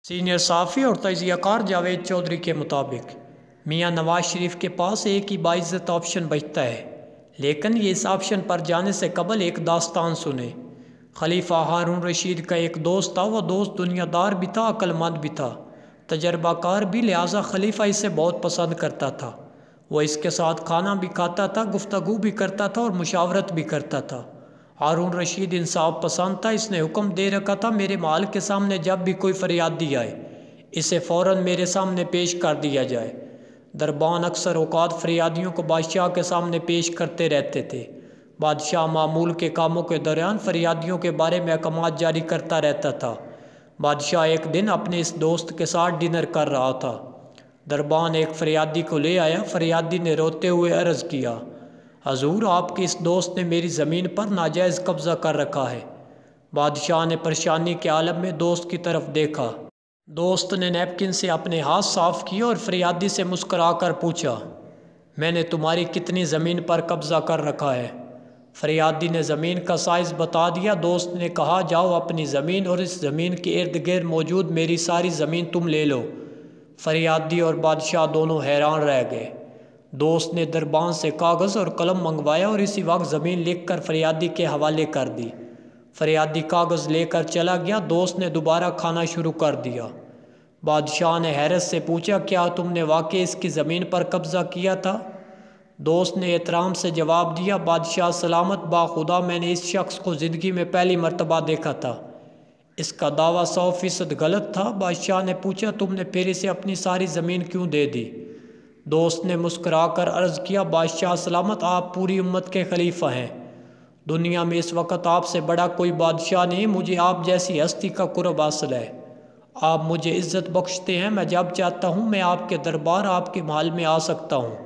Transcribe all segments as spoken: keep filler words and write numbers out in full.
Senior صحافی اور تجزیہ کار جاوید چودھری کے مطابق میاں نواز شریف کے پاس ایک ہی باعزت آپشن بچتا ہے، لیکن یہ اس آپشن پر جانے سے قبل ایک داستان سنیں۔ خلیفہ ہارون رشید کا ایک دوست تھا۔ وہ دوست دنیا دار بھی تھا، عقل مند بھی تھا، تجربہ کار بھی، لہٰذا خلیفہ اسے بہت پسند کرتا تھا۔ وہ اس کے ساتھ کھانا بھی کھاتا تھا، گفتگو بھی کرتا تھا اور مشاورت بھی کرتا تھا۔ ہارون رشید انصاف پسند تھا۔ اس نے حکم دے رکھا تھا، میرے محل کے سامنے جب بھی کوئی فریادی آئے اسے فوراً میرے سامنے پیش کر دیا جائے۔ دربان اکثر اوقات فریادیوں کو بادشاہ کے سامنے پیش کرتے رہتے تھے۔ بادشاہ معمول کے کاموں کے دوران فریادیوں کے بارے میں احکامات جاری کرتا رہتا تھا۔ بادشاہ ایک دن اپنے اس دوست کے ساتھ ڈنر کر رہا تھا۔ دربان ایک فریادی کو لے آیا۔ فریادی نے روتے ہوئے عرض کیا، حضور، آپ کے اس دوست نے میری زمین پر ناجائز قبضہ کر رکھا ہے۔ بادشاہ نے پریشانی کے عالم میں دوست کی طرف دیکھا۔ دوست نے نیپکن سے اپنے ہاتھ صاف کیے اور فریادی سے مسکرا کر پوچھا، میں نے تمہاری کتنی زمین پر قبضہ کر رکھا ہے؟ فریادی نے زمین کا سائز بتا دیا۔ دوست نے کہا، جاؤ اپنی زمین اور اس زمین کے ارد گرد موجود میری ساری زمین تم لے لو۔ فریادی اور بادشاہ دونوں حیران رہ گئے۔ دوست نے دربان سے کاغذ اور قلم منگوایا اور اسی وقت زمین لکھ کر فریادی کے حوالے کر دی۔ فریادی کاغذ لے کر چلا گیا۔ دوست نے دوبارہ کھانا شروع کر دیا۔ بادشاہ نے حیرت سے پوچھا، کیا تم نے واقعی اس کی زمین پر قبضہ کیا تھا؟ دوست نے احترام سے جواب دیا، بادشاہ سلامت باخدا، میں نے اس شخص کو زندگی میں پہلی مرتبہ دیکھا تھا۔ اس کا دعویٰ سو فیصد غلط تھا۔ بادشاہ نے پوچھا، تم نے پھر اسے اپنی ساری زمین کیوں دے دی؟ دوست نے مسکرا کر عرض کیا، بادشاہ سلامت، آپ پوری امت کے خلیفہ ہیں۔ دنیا میں اس وقت آپ سے بڑا کوئی بادشاہ نہیں۔ مجھے آپ جیسی ہستی کا قرب حاصل ہے۔ آپ مجھے عزت بخشتے ہیں۔ میں جب چاہتا ہوں میں آپ کے دربار، آپ کے محل میں آ سکتا ہوں۔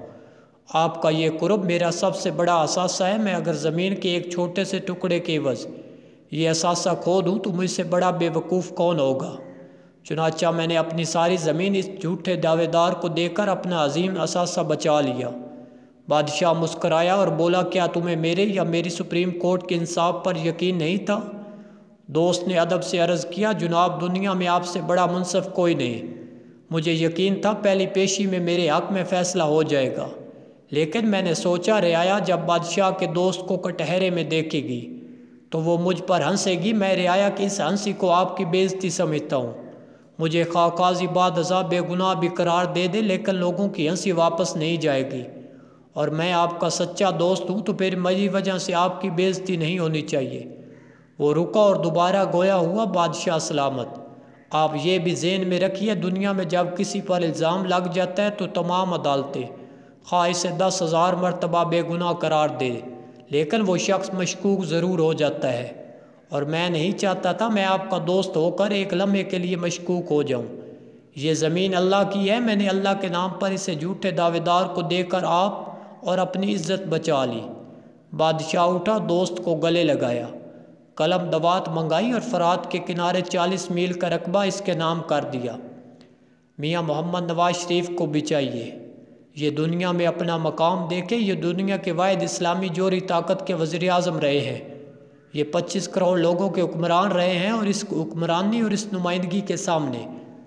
آپ کا یہ قرب میرا سب سے بڑا اثاثہ ہے۔ میں اگر زمین کے ایک چھوٹے سے ٹکڑے کے عوض یہ اثاثہ کھو دوں تو مجھ سے بڑا بے وقوف کون ہوگا؟ چنانچہ میں نے اپنی ساری زمین اس جھوٹے دعوے دار کو دے کر اپنا عظیم اثاثہ بچا لیا۔ بادشاہ مسکرایا اور بولا، کیا تمہیں میرے یا میری سپریم کورٹ کے انصاف پر یقین نہیں تھا؟ دوست نے ادب سے عرض کیا، جناب، دنیا میں آپ سے بڑا منصف کوئی نہیں۔ مجھے یقین تھا پہلی پیشی میں میرے حق میں فیصلہ ہو جائے گا، لیکن میں نے سوچا رعایا جب بادشاہ کے دوست کو کٹہرے میں دیکھے گی تو وہ مجھ پر ہنسے گی۔ میں رعایا کی اس ہنسی کو آپ کی بے عزتی سمجھتا ہوں۔ مجھے خواہ قاضی بعد ازاں بے گناہ بھی قرار دے دے، لیکن لوگوں کی ہنسی واپس نہیں جائے گی، اور میں آپ کا سچا دوست ہوں، تو پھر میری وجہ سے آپ کی بے عزتی نہیں ہونی چاہیے۔ وہ رکا اور دوبارہ گویا ہوا، بادشاہ سلامت، آپ یہ بھی ذہن میں رکھیے، دنیا میں جب کسی پر الزام لگ جاتا ہے تو تمام عدالتیں خواہ اسے دس ہزار مرتبہ بے گناہ قرار دے، لیکن وہ شخص مشکوک ضرور ہو جاتا ہے، اور میں نہیں چاہتا تھا میں آپ کا دوست ہو کر ایک لمحے کے لیے مشکوک ہو جاؤں۔ یہ زمین اللہ کی ہے، میں نے اللہ کے نام پر اسے جھوٹے دعوے دار کو دے کر آپ اور اپنی عزت بچا لی۔ بادشاہ اٹھا، دوست کو گلے لگایا، قلم دوات منگائی اور فرات کے کنارے چالیس میل کا رقبہ اس کے نام کر دیا۔ میاں محمد نواز شریف کو بھی چاہیے یہ دنیا میں اپنا مقام دیکھے۔ یہ دنیا کے واحد اسلامی جوہری طاقت کے وزیر اعظم رہے ہیں۔ یہ پچیس کروڑ لوگوں کے حکمران رہے ہیں، اور اس حکمرانی اور اس نمائندگی کے سامنے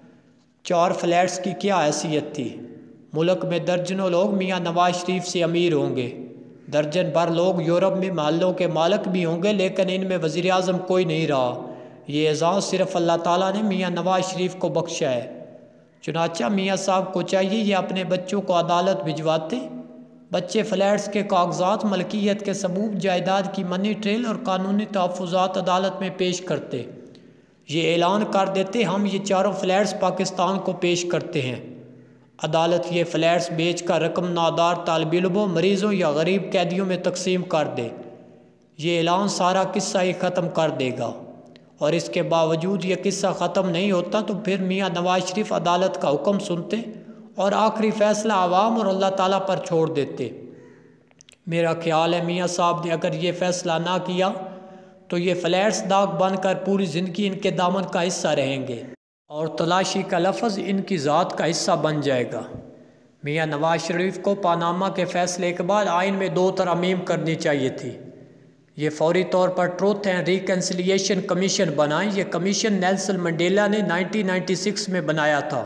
چار فلیٹس کی کیا حیثیت تھی؟ ملک میں درجنوں لوگ میاں نواز شریف سے امیر ہوں گے، درجن بھر لوگ یورپ میں محلوں کے مالک بھی ہوں گے، لیکن ان میں وزیر اعظم کوئی نہیں رہا۔ یہ اعزاز صرف اللہ تعالیٰ نے میاں نواز شریف کو بخشا ہے۔ چنانچہ میاں صاحب کو چاہیے یہ اپنے بچوں کو عدالت بھجواتے، بچے فلیٹس کے کاغذات، ملکیت کے ثبوت، جائیداد کی منی ٹریل اور قانونی تحفظات عدالت میں پیش کرتے۔ یہ اعلان کر دیتے، ہم یہ چاروں فلیٹس پاکستان کو پیش کرتے ہیں۔ عدالت یہ فلیٹس بیچ کر رقم نادار طالب علموں، مریضوں یا غریب قیدیوں میں تقسیم کر دے۔ یہ اعلان سارا قصہ ہی ختم کر دے گا، اور اس کے باوجود یہ قصہ ختم نہیں ہوتا تو پھر میاں نواز شریف عدالت کا حکم سنتے اور آخری فیصلہ عوام اور اللہ تعالیٰ پر چھوڑ دیتے۔ میرا خیال ہے میاں صاحب نے اگر یہ فیصلہ نہ کیا تو یہ فلیٹس داغ بن کر پوری زندگی ان کے دامن کا حصہ رہیں گے، اور تلاشی کا لفظ ان کی ذات کا حصہ بن جائے گا۔ میاں نواز شریف کو پاناما کے فیصلے کے بعد آئین میں دو ترامیم کرنی چاہیے تھی۔ یہ فوری طور پر ٹروتھ اینڈ ریکنسیلیشن کمیشن بنائیں۔ یہ کمیشن نیلسن منڈیلا نے نائنٹین نائنٹی سکس میں بنایا تھا۔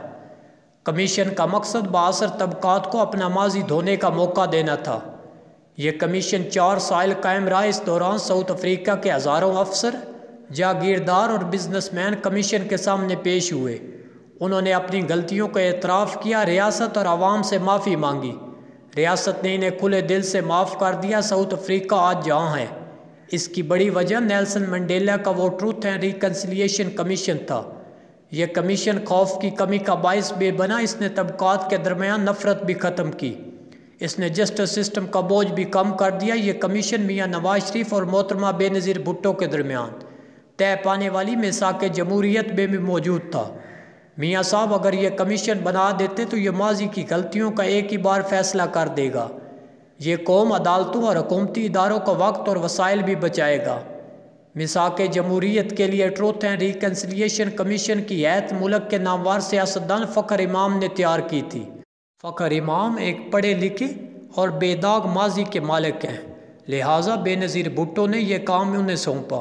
کمیشن کا مقصد بااثر طبقات کو اپنا ماضی دھونے کا موقع دینا تھا۔ یہ کمیشن چار سال قائم رہا۔ اس دوران ساؤتھ افریقہ کے ہزاروں افسر، جاگیردار اور بزنس مین کمیشن کے سامنے پیش ہوئے۔ انہوں نے اپنی غلطیوں کا اعتراف کیا، ریاست اور عوام سے معافی مانگی۔ ریاست نے انہیں کھلے دل سے معاف کر دیا۔ ساؤتھ افریقہ آج جہاں ہے، اس کی بڑی وجہ نیلسن منڈیلا کا وہ ٹروتھ اینڈ ریکنسیلیشن کمیشن تھا۔ یہ کمیشن خوف کی کمی کا باعث بھی بنا۔ اس نے طبقات کے درمیان نفرت بھی ختم کی۔ اس نے جسٹس سسٹم کا بوجھ بھی کم کر دیا۔ یہ کمیشن میاں نواز شریف اور محترمہ بے نظیر بھٹو کے درمیان طے پانے والی میثاق جمہوریت میں بھی موجود تھا۔ میاں صاحب اگر یہ کمیشن بنا دیتے تو یہ ماضی کی غلطیوں کا ایک ہی بار فیصلہ کر دے گا۔ یہ قوم، عدالتوں اور حکومتی اداروں کا وقت اور وسائل بھی بچائے گا۔ میثاق جمہوریت کے لیے ٹروتھ اینڈ ریکنسیلیشن کمیشن کی ہیئت ملک کے نامور سیاستدان فخر امام نے تیار کی تھی۔ فخر امام ایک پڑھے لکھے اور بے داغ ماضی کے مالک ہیں، لہٰذا بے نظیر بھٹو نے یہ کام انہیں سونپا۔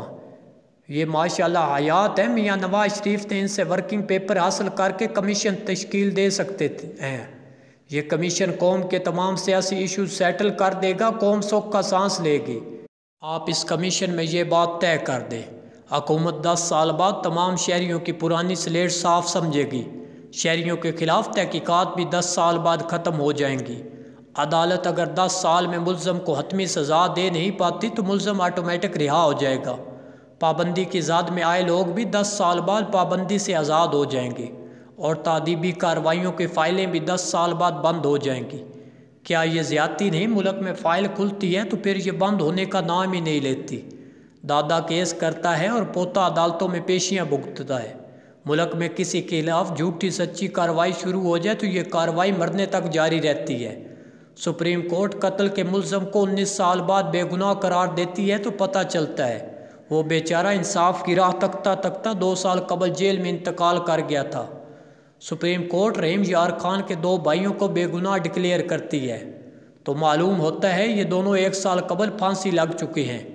یہ ماشاءاللہ حیات ہیں۔ میاں نواز شریف نے ان سے ورکنگ پیپر حاصل کر کے کمیشن تشکیل دے سکتے ہیں۔ یہ کمیشن قوم کے تمام سیاسی ایشوز سیٹل کر دے گا، قوم سکھ کا سانس لے گی۔ آپ اس کمیشن میں یہ بات طے کر دیں، حکومت دس سال بعد تمام شہریوں کی پرانی سلیٹ صاف سمجھے گی۔ شہریوں کے خلاف تحقیقات بھی دس سال بعد ختم ہو جائیں گی۔ عدالت اگر دس سال میں ملزم کو حتمی سزا دے نہیں پاتی تو ملزم آٹومیٹک رہا ہو جائے گا۔ پابندی کی زد میں آئے لوگ بھی دس سال بعد پابندی سے آزاد ہو جائیں گے، اور تعدیبی کارروائیوں کی فائلیں بھی دس سال بعد بند ہو جائیں گی۔ کیا یہ زیادتی نہیں؟ ملک میں فائل کھلتی ہے تو پھر یہ بند ہونے کا نام ہی نہیں لیتی۔ دادا کیس کرتا ہے اور پوتا عدالتوں میں پیشیاں بھگتتا ہے۔ ملک میں کسی کے خلاف جھوٹی سچی کارروائی شروع ہو جائے تو یہ کارروائی مرنے تک جاری رہتی ہے۔ سپریم کورٹ قتل کے ملزم کو انیس سال بعد بے گناہ قرار دیتی ہے تو پتہ چلتا ہے وہ بیچارہ انصاف کی راہ تکتا تکتا دو سال قبل جیل میں انتقال کر گیا تھا۔ سپریم کورٹ رحیم یار خان کے دو بھائیوں کو بے گناہ ڈکلیئر کرتی ہے تو معلوم ہوتا ہے یہ دونوں ایک سال قبل پھانسی لگ چکے ہیں۔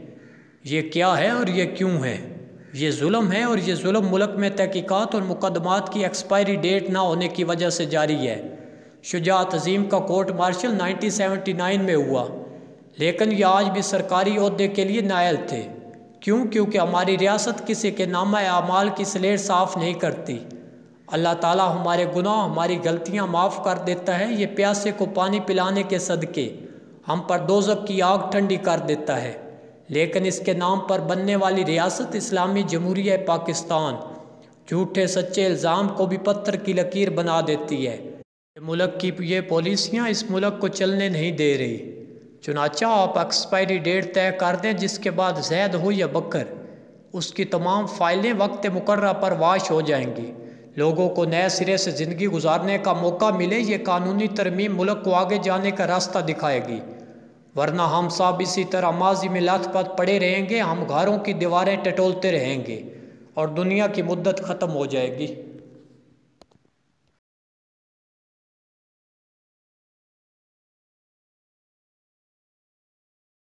یہ کیا ہے اور یہ کیوں ہے؟ یہ ظلم ہے، اور یہ ظلم ملک میں تحقیقات اور مقدمات کی ایکسپائری ڈیٹ نہ ہونے کی وجہ سے جاری ہے۔ شجاعت عظیم کا court martial nineteen seventy nine میں ہوا، لیکن یہ آج بھی سرکاری عہدے کے لیے نائل تھے۔ کیوں؟ کیونکہ ہماری ریاست کسی کے نامہ اعمال کی سلیٹ صاف نہیں کرتی۔ اللہ تعالیٰ ہمارے گناہ، ہماری غلطیاں معاف کر دیتا ہے۔ یہ پیاسے کو پانی پلانے کے صدقے ہم پر دوزخ کی آگ ٹھنڈی کر دیتا ہے، لیکن اس کے نام پر بننے والی ریاست اسلامی جمہوریہ پاکستان جھوٹے سچے الزام کو بھی پتھر کی لکیر بنا دیتی ہے۔ ملک کی یہ پالیسیاں اس ملک کو چلنے نہیں دے رہی۔ چنانچہ آپ ایکسپائری ڈیٹ طے کر دیں، جس کے بعد زید ہو یا بکر، اس کی تمام فائلیں وقت مقررہ پر واش ہو جائیں گی۔ لوگوں کو نئے سرے سے زندگی گزارنے کا موقع ملے۔ یہ قانونی ترمیم ملک کو آگے جانے کا راستہ دکھائے گی، ورنہ ہم سب اسی طرح ماضی میں لت پت پڑے رہیں گے۔ ہم گھروں کی دیواریں ٹٹولتے رہیں گے اور دنیا کی مدت ختم ہو جائے گی۔